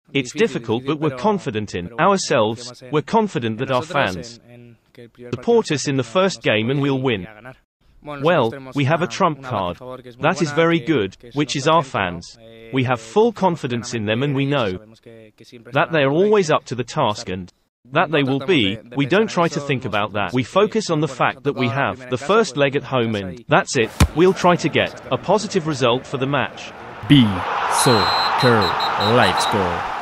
It's difficult, but we're confident in ourselves, we're confident that our fans support us in the first game and we'll win. Well, we have a trump card. That is very good, which is our fans. We have full confidence in them and we know that they are always up to the task and that they will be. We don't try to think about that. We focus on the fact that we have the first leg at home and that's it. We'll try to get a positive result for the match. Be so cool. Let's go.